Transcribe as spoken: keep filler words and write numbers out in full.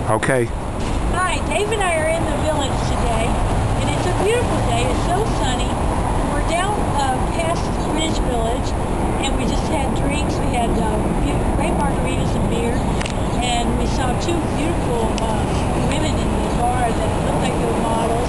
Okay. Hi, Dave and I are in the village today, and it's a beautiful day. It's so sunny. We're down uh, past Greenwich Village, and we just had drinks. We had uh, great margaritas and beer, and we saw two beautiful uh, women in the bar that looked like they were models.